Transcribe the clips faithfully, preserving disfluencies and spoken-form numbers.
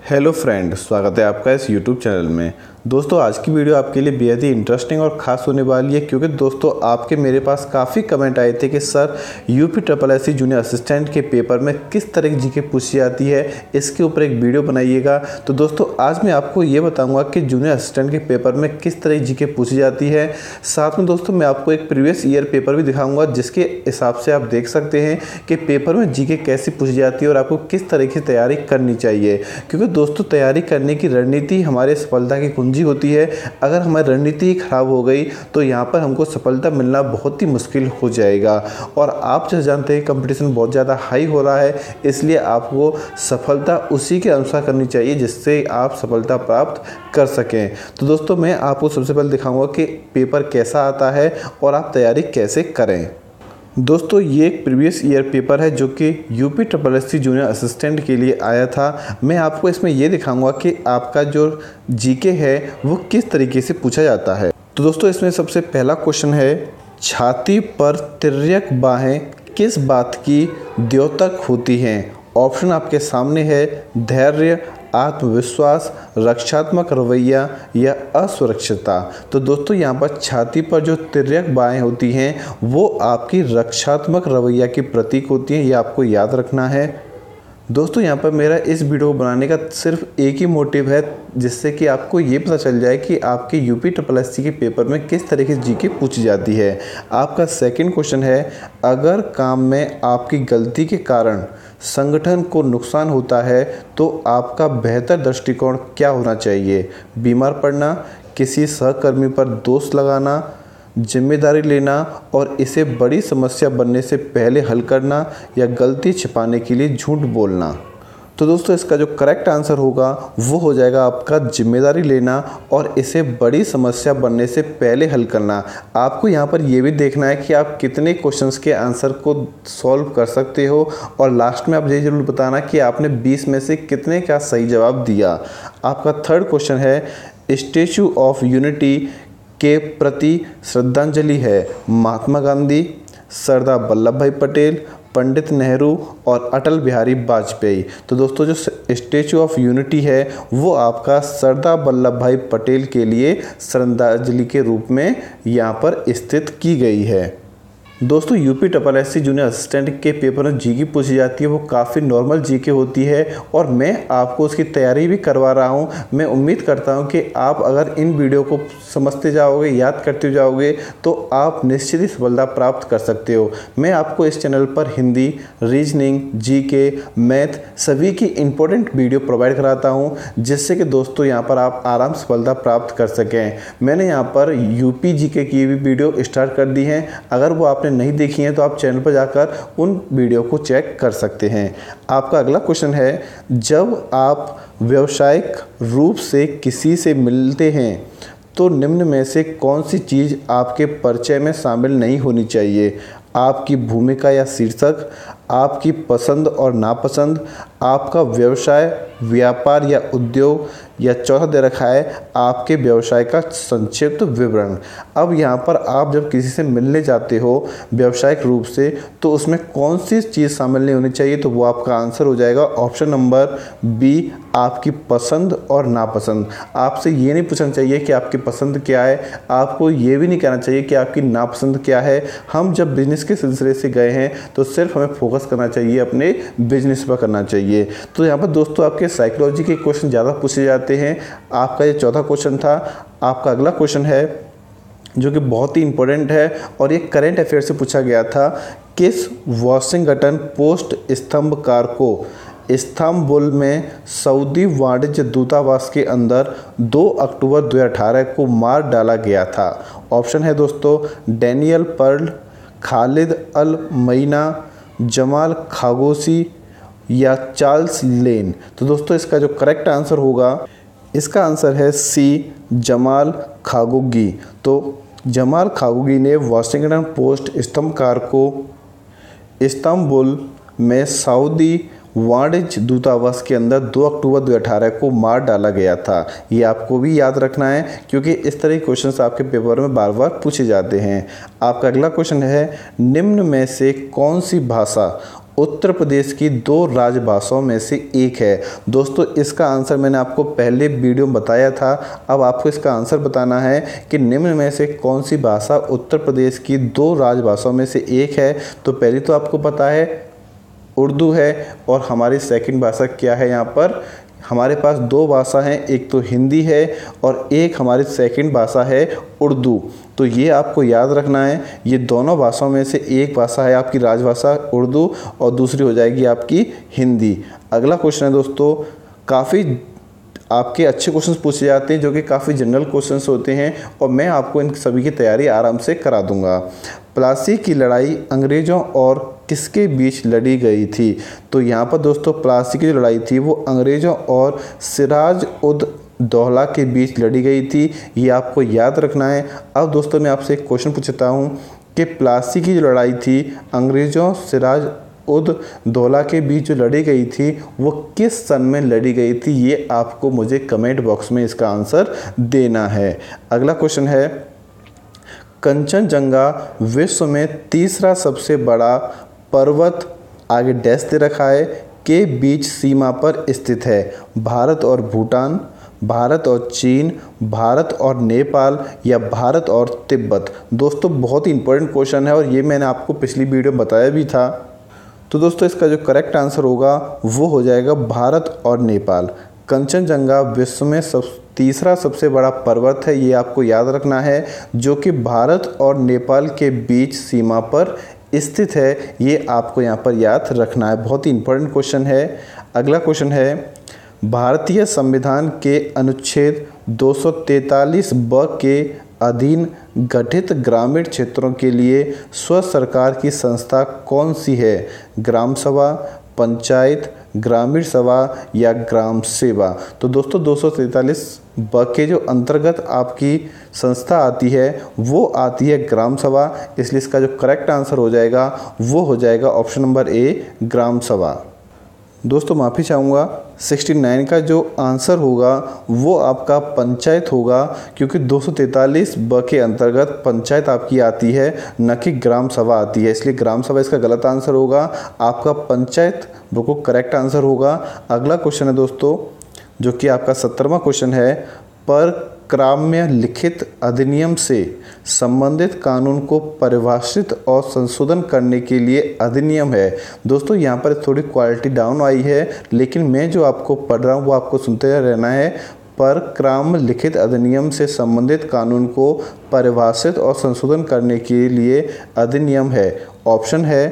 Hello friend, स्वागत है आपका इस यूट्यूब चैनल में। दोस्तों, आज की वीडियो आपके लिए बेहद ही इंटरेस्टिंग और ख़ास होने वाली है, क्योंकि दोस्तों आपके मेरे पास काफ़ी कमेंट आए थे कि sir UP triple S C junior assistant के पेपर में किस तरह की जीके पूछी जाती है, इसके ऊपर एक वीडियो बनाइएगा। तो दोस्तों आज मैं आपको ये बताऊंगा कि जूनियर असिस्टेंट के पेपर में किस तरह की जीके पूछी जाती है। साथ में दोस्तों मैं आपको एक प्रीवियस ईयर पेपर भी दिखाऊँगा, जिसके हिसाब से आप देख सकते हैं कि पेपर में जीके कैसे पूछी जाती है और आपको किस तरह की तैयारी करनी चाहिए। क्योंकि दोस्तों तैयारी करने की रणनीति हमारे सफलता की कुंजी होती है। अगर हमारी रणनीति खराब हो गई तो यहाँ पर हमको सफलता मिलना बहुत ही मुश्किल हो जाएगा। और आप जैसे जानते हैं कंपटीशन बहुत ज़्यादा हाई हो रहा है, इसलिए आपको सफलता उसी के अनुसार करनी चाहिए जिससे आप सफलता प्राप्त कर सकें। तो दोस्तों मैं आपको सबसे पहले दिखाऊंगा कि पेपर कैसा आता है और आप तैयारी कैसे करें। दोस्तों ये एक प्रीवियस ईयर पेपर है जो कि UP triple S C junior assistant के लिए आया था। मैं आपको इसमें ये दिखाऊंगा कि आपका जो जीके है वो किस तरीके से पूछा जाता है। तो दोस्तों इसमें सबसे पहला क्वेश्चन है, छाती पर तिर्यक बाहें किस बात की द्योतक होती हैं। ऑप्शन आपके सामने है, धैर्य, आत्मविश्वास, रक्षात्मक रवैया या असुरक्षितता। तो दोस्तों यहाँ पर छाती पर जो तिर्यक बाहें होती हैं वो आपकी रक्षात्मक रवैया की प्रतीक होती हैं, ये आपको याद रखना है। दोस्तों यहाँ पर मेरा इस वीडियो को बनाने का सिर्फ एक ही मोटिव है, जिससे कि आपको ये पता चल जाए कि आपके यूपी ट्रिपल एस सी के पेपर में किस तरीके से जीके पूछी जाती है। आपका सेकंड क्वेश्चन है, अगर काम में आपकी गलती के कारण संगठन को नुकसान होता है तो आपका बेहतर दृष्टिकोण क्या होना चाहिए। बीमार पड़ना, किसी सहकर्मी पर दोष लगाना, जिम्मेदारी लेना और इसे बड़ी समस्या बनने से पहले हल करना, या गलती छिपाने के लिए झूठ बोलना। तो दोस्तों इसका जो करेक्ट आंसर होगा वो हो जाएगा आपका जिम्मेदारी लेना और इसे बड़ी समस्या बनने से पहले हल करना। आपको यहाँ पर ये भी देखना है कि आप कितने क्वेश्चंस के आंसर को सॉल्व कर सकते हो, और लास्ट में आप ये जरूर बताना कि आपने बीस में से कितने का सही जवाब दिया। आपका थर्ड क्वेश्चन है, स्टैचू ऑफ यूनिटी के प्रति श्रद्धांजलि है महात्मा गांधी, सरदार वल्लभ भाई पटेल, पंडित नेहरू और अटल बिहारी वाजपेयी। तो दोस्तों जो स्टैचू ऑफ यूनिटी है वो आपका सरदार वल्लभ भाई पटेल के लिए श्रद्धांजलि के रूप में यहाँ पर स्थित की गई है। दोस्तों UP triple S C junior assistant के पेपर में जीके पूछी जाती है वो काफ़ी नॉर्मल जीके होती है, और मैं आपको उसकी तैयारी भी करवा रहा हूं। मैं उम्मीद करता हूं कि आप अगर इन वीडियो को समझते जाओगे, याद करते जाओगे, तो आप निश्चित ही सफलता प्राप्त कर सकते हो। मैं आपको इस चैनल पर हिंदी, रीजनिंग, जीके, मैथ सभी की इंपॉर्टेंट वीडियो प्रोवाइड कराता हूँ, जिससे कि दोस्तों यहाँ पर आप आराम से सफलता प्राप्त कर सकें। मैंने यहाँ पर यूपी जीके की भी वीडियो स्टार्ट कर दी हैं, अगर वो आपने नहीं देखी हैं तो आप चैनल पर जाकर उन वीडियो को चेक कर सकते हैं। आपका अगला क्वेश्चन है, जब आप व्यावसायिक रूप से किसी से मिलते हैं तो निम्न में से कौन सी चीज़ आपके परिचय में शामिल नहीं होनी चाहिए। आपकी भूमिका या शीर्षक, आपकी पसंद और नापसंद, आपका व्यवसाय, व्यापार या उद्योग, या चौथा दे रखा है आपके व्यवसाय का संक्षिप्त विवरण। अब यहाँ पर आप जब किसी से मिलने जाते हो व्यावसायिक रूप से तो उसमें कौन सी चीज़ शामिल नहीं होनी चाहिए, तो वो आपका आंसर हो जाएगा ऑप्शन नंबर बी, आपकी पसंद और नापसंद। आपसे ये नहीं पूछना चाहिए कि आपकी पसंद क्या है, आपको ये भी नहीं कहना चाहिए कि आपकी नापसंद क्या है। हम जब बिजनेस के सिलसिले से गए हैं तो सिर्फ हमें फोकस करना चाहिए, अपने बिजनेस पर करना चाहिए। तो यहाँ पर दोस्तों आपके साइकोलॉजी के क्वेश्चन ज़्यादा पूछे जाते हैं। आपका ये चौथा क्वेश्चन था। आपका अगला क्वेश्चन है जो कि बहुत ही इंपॉर्टेंट है और ये करंट अफेयर से पूछा गया था, किस वाशिंगटन पोस्ट स्तंभकार को इस्तांबुल में सऊदी वाणिज्य दूतावास के अंदर दो अक्टूबर दो हज़ार अठारह को मार डाला गया था। ऑप्शन है दोस्तों, Daniel Pearl, Khalid al Maeena, Jamal Khashoggi या चार्ल्स लेन। तो दोस्तों इसका जो करेक्ट आंसर होगा, इसका आंसर है सी, जमाल खागोगी। तो जमाल खागोगी ने वाशिंगटन पोस्ट स्तंभकार को इस्तांबुल में सऊदी वाणिज्य दूतावास के अंदर दो अक्टूबर दो हज़ार अठारह को मार डाला गया था। ये आपको भी याद रखना है क्योंकि इस तरह के क्वेश्चंस आपके पेपर में बार बार पूछे जाते हैं। आपका अगला क्वेश्चन है, निम्न में से कौन सी भाषा उत्तर प्रदेश की दो राजभाषाओं में से एक है। दोस्तों इसका आंसर मैंने आपको पहले वीडियो में बताया था। अब आपको इसका आंसर बताना है कि निम्न में से कौन सी भाषा उत्तर प्रदेश की दो राजभाषाओं में से एक है। तो पहली तो आपको पता है उर्दू है, और हमारी सेकंड भाषा क्या है। यहाँ पर हमारे पास दो भाषा हैं, एक तो हिंदी है और एक हमारी सेकंड भाषा है उर्दू। तो ये आपको याद रखना है, ये दोनों भाषाओं में से एक भाषा है आपकी राजभाषा उर्दू और दूसरी हो जाएगी आपकी हिंदी। अगला क्वेश्चन है दोस्तों, काफ़ी आपके अच्छे क्वेश्चंस पूछे जाते हैं जो कि काफ़ी जनरल क्वेश्चंस होते हैं, और मैं आपको इन सभी की तैयारी आराम से करा दूंगा। प्लासी की लड़ाई अंग्रेज़ों और किसके बीच लड़ी गई थी। तो यहाँ पर दोस्तों प्लासी की जो लड़ाई थी वो अंग्रेज़ों और सिराज उद दौला के बीच लड़ी गई थी, ये आपको याद रखना है। अब दोस्तों मैं आपसे एक क्वेश्चन पूछता हूँ कि प्लासी की जो लड़ाई थी अंग्रेज़ों सिराज उद दौला के बीच जो लड़ी गई थी वो किस सन में लड़ी गई थी, ये आपको मुझे कमेंट बॉक्स में इसका आंसर देना है। अगला क्वेश्चन है, कंचनजंगा विश्व में तीसरा सबसे बड़ा पर्वत, आगे डैश दे रखा है, के बीच सीमा पर स्थित है। भारत और भूटान, भारत और चीन, भारत और नेपाल या भारत और तिब्बत। दोस्तों बहुत ही इंपॉर्टेंट क्वेश्चन है और ये मैंने आपको पिछली वीडियो में बताया भी था। तो दोस्तों इसका जो करेक्ट आंसर होगा वो हो जाएगा भारत और नेपाल। कंचनजंगा विश्व में सब तीसरा सबसे बड़ा पर्वत है, ये आपको याद रखना है, जो कि भारत और नेपाल के बीच सीमा पर स्थित है। ये आपको यहाँ पर याद रखना है, बहुत ही इंपॉर्टेंट क्वेश्चन है। अगला क्वेश्चन है, भारतीय संविधान के अनुच्छेद दो सौ तैंतालीस ब के अधीन गठित ग्रामीण क्षेत्रों के लिए स्व सरकार की संस्था कौन सी है। ग्राम सभा, पंचायत, ग्रामीण सभा या ग्राम सेवा। तो दोस्तों दो सौ तैंतालीस ब के जो अंतर्गत आपकी संस्था आती है वो आती है ग्राम सभा, इसलिए इसका जो करेक्ट आंसर हो जाएगा वो हो जाएगा ऑप्शन नंबर ए ग्राम सभा। दोस्तों माफ़ी चाहूँगा, उनहत्तर का जो आंसर होगा वो आपका पंचायत होगा, क्योंकि दो सौ तैंतालीस ब के अंतर्गत पंचायत आपकी आती है, न कि ग्राम सभा आती है, इसलिए ग्राम सभा इसका गलत आंसर होगा। आपका पंचायत बिल्कुल करेक्ट आंसर होगा। अगला क्वेश्चन है दोस्तों जो कि आपका सत्तरवां क्वेश्चन है, पर क्राम्य लिखित अधिनियम से संबंधित कानून को परिभाषित और संशोधन करने के लिए अधिनियम है। दोस्तों यहाँ पर थोड़ी क्वालिटी डाउन आई है, लेकिन मैं जो आपको पढ़ रहा हूँ वो आपको सुनते रहना है। पर क्राम्य लिखित अधिनियम से संबंधित कानून को परिभाषित और संशोधन करने के लिए अधिनियम है। ऑप्शन है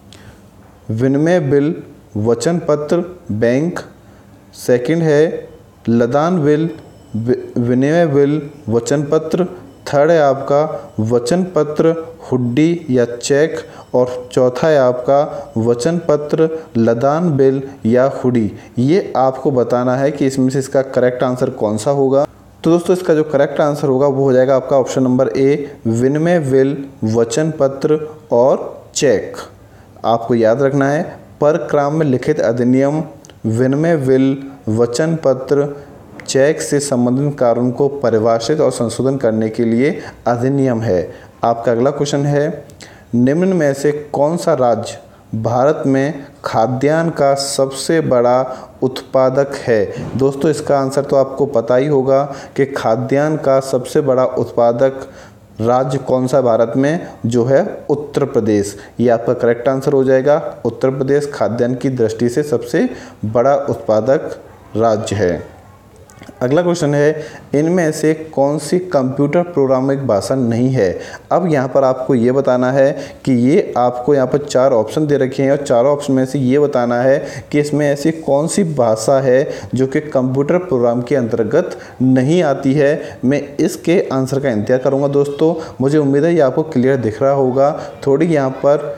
विनिमय बिल, वचन पत्र, बैंक। सेकंड है लदान बिल, विनिमय बिल, वचन पत्र। थर्ड है आपका वचन पत्र, हुड्डी या चेक। और चौथा है आपका वचन पत्र, लदान बिल या हुडी। ये आपको बताना है कि इसमें से इसका करेक्ट आंसर कौन सा होगा। तो दोस्तों इसका जो करेक्ट आंसर होगा वो हो जाएगा आपका ऑप्शन नंबर ए विनिमय बिल, वचन पत्र और चेक। आपको याद रखना है, पर क्राम्य लिखित अधिनियम, विनिमय बिल, वचन पत्र, चेक से संबंधित कानून को परिभाषित और संशोधन करने के लिए अधिनियम है। आपका अगला क्वेश्चन है, निम्न में से कौन सा राज्य भारत में खाद्यान्न का सबसे बड़ा उत्पादक है। दोस्तों इसका आंसर तो आपको पता ही होगा कि खाद्यान्न का सबसे बड़ा उत्पादक राज्य कौन सा भारत में, जो है उत्तर प्रदेश। ये आपका करेक्ट आंसर हो जाएगा। उत्तर प्रदेश खाद्यान्न की दृष्टि से सबसे बड़ा उत्पादक राज्य है। अगला क्वेश्चन है, इनमें से कौन सी कंप्यूटर प्रोग्रामिंग भाषा नहीं है। अब यहाँ पर आपको ये बताना है कि ये आपको यहाँ पर चार ऑप्शन दे रखे हैं और चारों ऑप्शन में से ये बताना है कि इसमें ऐसी कौन सी भाषा है जो कि कंप्यूटर प्रोग्राम के अंतर्गत नहीं आती है। मैं इसके आंसर का इंतजार करूँगा दोस्तों। मुझे उम्मीद है ये आपको क्लियर दिख रहा होगा। थोड़ी यहाँ पर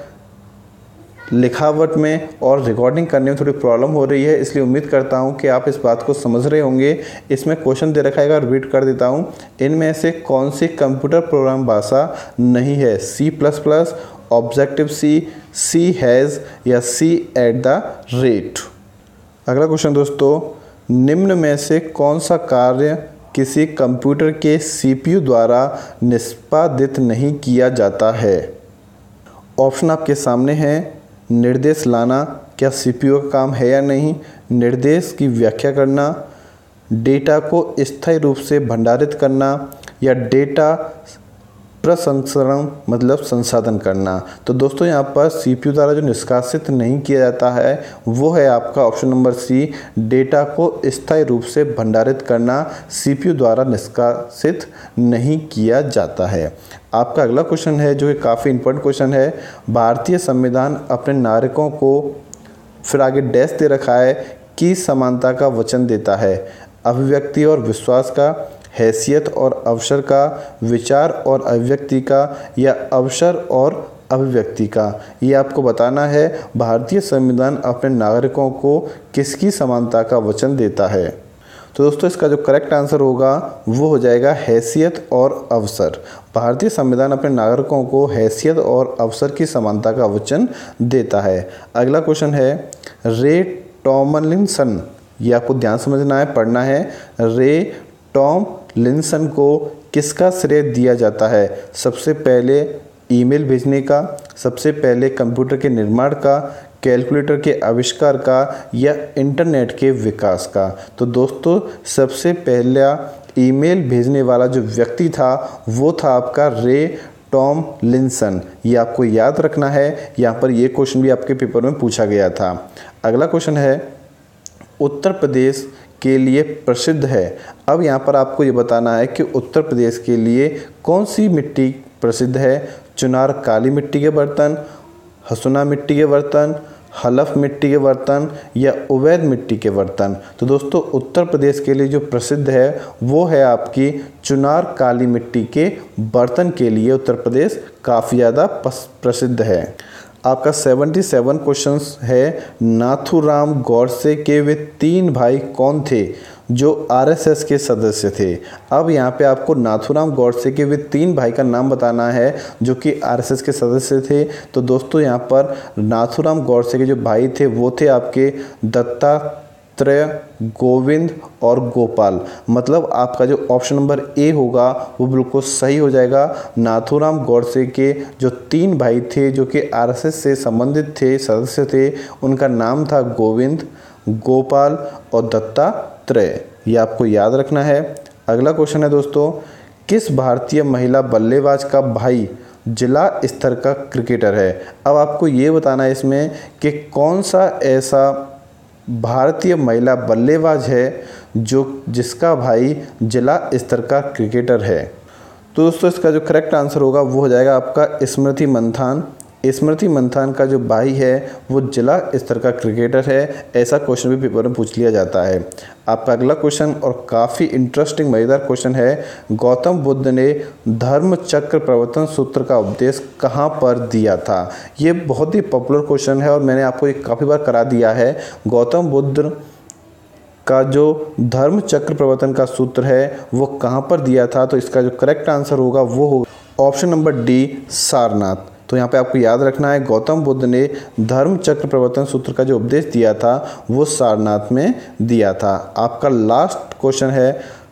लिखावट में और रिकॉर्डिंग करने में थोड़ी प्रॉब्लम हो रही है, इसलिए उम्मीद करता हूं कि आप इस बात को समझ रहे होंगे। इसमें क्वेश्चन दे रखा है, रिपीट कर देता हूं। इनमें से कौन सी कंप्यूटर प्रोग्राम भाषा नहीं है। C plus plus, objective C, C hash या सी एट द रेट। अगला क्वेश्चन दोस्तों, निम्न में से कौन सा कार्य किसी कंप्यूटर के सीपीयू द्वारा निष्पादित नहीं किया जाता है। ऑप्शन आपके सामने हैं, निर्देश लाना क्या सीपीयू का काम है या नहीं, निर्देश की व्याख्या करना, डेटा को स्थायी रूप से भंडारित करना या डेटा प्रसंस्करण मतलब संसाधन करना। तो दोस्तों यहाँ पर सीपीयू द्वारा जो निष्कासित नहीं किया जाता है वो है आपका ऑप्शन नंबर सी, डेटा को स्थायी रूप से भंडारित करना सीपीयू द्वारा निष्कासित नहीं किया जाता है। आपका अगला क्वेश्चन है जो कि काफ़ी इंपॉर्टेंट क्वेश्चन है, भारतीय संविधान अपने नागरिकों को फिर आगे डैश दे रखा है कि समानता का वचन देता है, अभिव्यक्ति और विश्वास का, हैसियत और अवसर का, विचार और अभिव्यक्ति का या अवसर और अभिव्यक्ति का। ये आपको बताना है भारतीय संविधान अपने नागरिकों को किसकी समानता का वचन देता है। तो दोस्तों इसका जो करेक्ट आंसर होगा वो हो जाएगा हैसियत और अवसर। भारतीय संविधान अपने नागरिकों को हैसियत और अवसर की समानता का वचन देता है। अगला क्वेश्चन है, रे टॉमलिंसन, ये आपको ध्यान समझना है, पढ़ना है। रे टॉम लिंसन को किसका श्रेय दिया जाता है, सबसे पहले ईमेल भेजने का, सबसे पहले कंप्यूटर के निर्माण का, कैलकुलेटर के आविष्कार का या इंटरनेट के विकास का। तो दोस्तों सबसे पहला ईमेल भेजने वाला जो व्यक्ति था वो था आपका रे टॉम लिंसन। ये आपको याद रखना है, यहाँ पर ये क्वेश्चन भी आपके पेपर में पूछा गया था। अगला क्वेश्चन है, उत्तर प्रदेश के लिए प्रसिद्ध है। अब यहाँ पर आपको ये बताना है कि उत्तर प्रदेश के लिए कौन सी मिट्टी प्रसिद्ध है, चुनार काली मिट्टी के बर्तन, हसुना मिट्टी के बर्तन, हलफ मिट्टी के बर्तन या उवैद मिट्टी के बर्तन। तो दोस्तों उत्तर प्रदेश के लिए जो प्रसिद्ध है वो है आपकी चुनार काली मिट्टी के बर्तन के लिए उत्तर प्रदेश काफ़ी ज़्यादा प्रसिद्ध है। आपका सतहत्तर क्वेश्चंस है, नाथूराम गौडसे के वे तीन भाई कौन थे जो आरएसएस के सदस्य थे। अब यहाँ पे आपको नाथूराम गौडसे के वे तीन भाई का नाम बताना है जो कि आरएसएस के सदस्य थे। तो दोस्तों यहाँ पर नाथूराम गौडसे के जो भाई थे वो थे आपके दत्तात्रेय, गोविंद और गोपाल। मतलब आपका जो ऑप्शन नंबर ए होगा वो बिल्कुल सही हो जाएगा। नाथूराम गौडसे के जो तीन भाई थे जो कि आरएसएस से संबंधित थे, सदस्य थे, उनका नाम था गोविंद, गोपाल और दत्तात्रेय। ये आपको याद रखना है। अगला क्वेश्चन है दोस्तों, किस भारतीय महिला बल्लेबाज का भाई जिला स्तर का क्रिकेटर है। अब आपको ये बताना है इसमें कि कौन सा ऐसा भारतीय महिला बल्लेबाज है जो जिसका भाई जिला स्तर का क्रिकेटर है। तो दोस्तों इसका जो करेक्ट आंसर होगा वो हो जाएगा आपका स्मृति मंथान। स्मृति मंथान का जो भाई है वो जिला स्तर का क्रिकेटर है। ऐसा क्वेश्चन भी पेपर में पूछ लिया जाता है। आपका अगला क्वेश्चन और काफ़ी इंटरेस्टिंग मज़ेदार क्वेश्चन है, गौतम बुद्ध ने धर्म चक्र प्रवर्तन सूत्र का उपदेश कहाँ पर दिया था। ये बहुत ही पॉपुलर क्वेश्चन है और मैंने आपको ये काफ़ी बार करा दिया है। गौतम बुद्ध का जो धर्म चक्र प्रवर्तन का सूत्र है वो कहाँ पर दिया था। तो इसका जो करेक्ट आंसर होगा वो होगा ऑप्शन नंबर डी, सारनाथ। तो यहाँ पे आपको याद रखना है गौतम बुद्ध ने धर्म चक्र प्रवर्तन सूत्र का जो उपदेश दिया था वो सारनाथ में दिया था। आपका लास्ट क्वेश्चन है,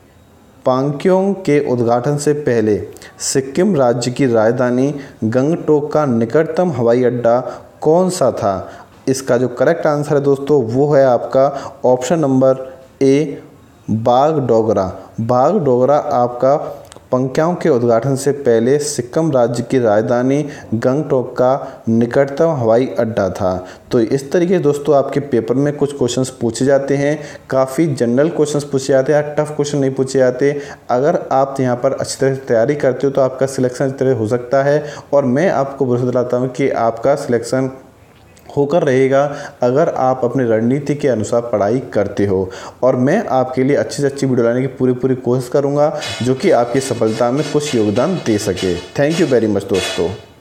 पांग्योंग के उद्घाटन से पहले सिक्किम राज्य की राजधानी गंगटोक का निकटतम हवाई अड्डा कौन सा था। इसका जो करेक्ट आंसर है दोस्तों वो है आपका option number A, Bagdogra. Bagdogra आपका पांग्योंग के उद्घाटन से पहले सिक्किम राज्य की राजधानी गंगटोक का निकटतम हवाई अड्डा था। तो इस तरीके से दोस्तों आपके पेपर में कुछ क्वेश्चंस पूछे जाते हैं, काफ़ी जनरल क्वेश्चंस पूछे जाते हैं, टफ क्वेश्चन नहीं पूछे जाते। अगर आप यहाँ पर अच्छी तरह से तैयारी करते हो तो आपका सिलेक्शन अच्छी तरह हो सकता है और मैं आपको भरोसा दिलाता हूँ कि आपका सिलेक्शन होकर रहेगा अगर आप अपनी रणनीति के अनुसार पढ़ाई करते हो। और मैं आपके लिए अच्छी से अच्छी वीडियो लाने की पूरी पूरी कोशिश करूंगा जो कि आपकी सफलता में कुछ योगदान दे सके। थैंक यू वेरी मच दोस्तों।